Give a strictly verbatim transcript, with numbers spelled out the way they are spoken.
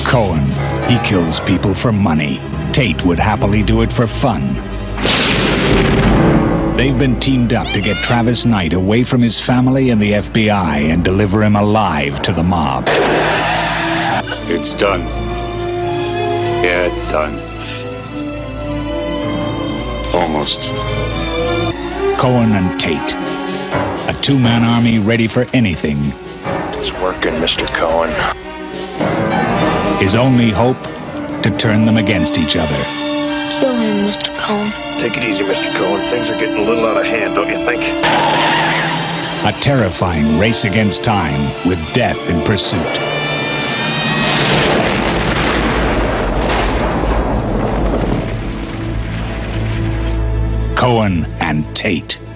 Cohen, he kills people for money. Tate would happily do it for fun. They've been teamed up to get Travis Knight away from his family and the F B I and deliver him alive to the mob. It's done. Yeah, it's done. Almost. Cohen and Tate. A two-man army ready for anything. It's working, Mister Cohen. His only hope, to turn them against each other. Kill him, Mister Cohen. Take it easy, Mister Cohen. Things are getting a little out of hand, don't you think? A terrifying race against time with death in pursuit. Cohen and Tate.